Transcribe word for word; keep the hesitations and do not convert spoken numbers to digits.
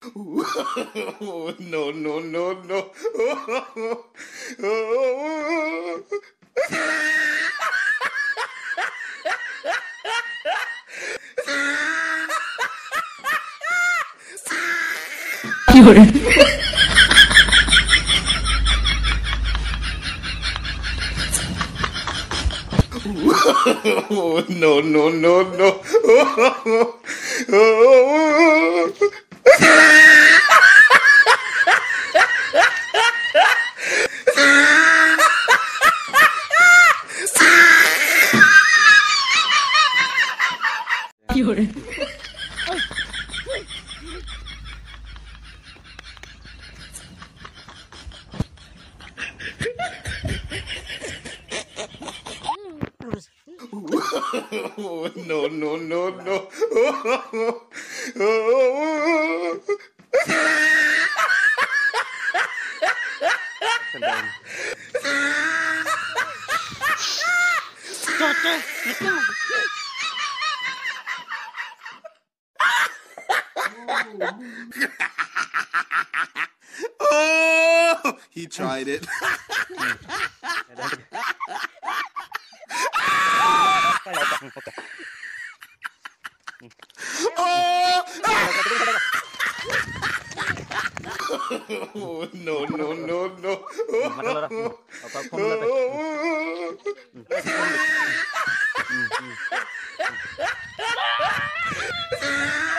No, no, no, no. Oh, no, no, no, no. Oh, no, no, no, no. Oh, oh, he tried it. Oh, no, no, no, no. Oh,